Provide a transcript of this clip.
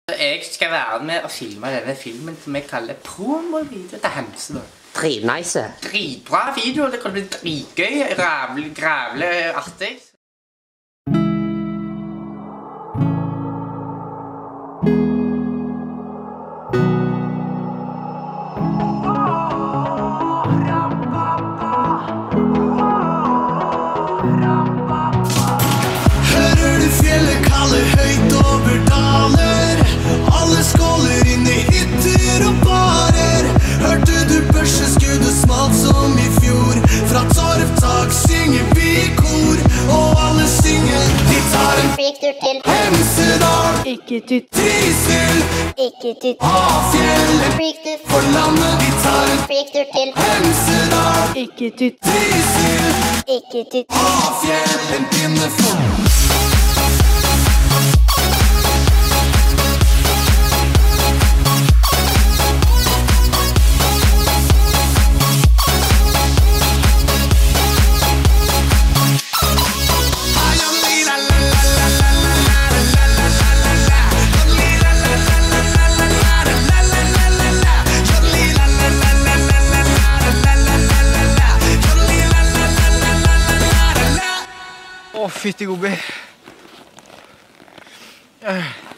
Jeg skal være med og filme denne filmen som jeg kaller promovideo til Hemsedal. Dritnice. Dritbra video, det kan bli dritgøy, grævlig artig. Hører du fjellet kalle høyt over daler? Alle skåler inn i hytter og barer. Hørte du børseskuddet smalt som i fjor? Fra torvtak synger vi i kor, og alle synger. De tar en Flytur til Hemsedal, Ikke til Trysil, Ikke til Hafjell. Flytur For landet de tar en Flytur til Hemsedal, Ikke til Trysil, Ikke til Hafjell. En pinne for Å, fytti gobbe.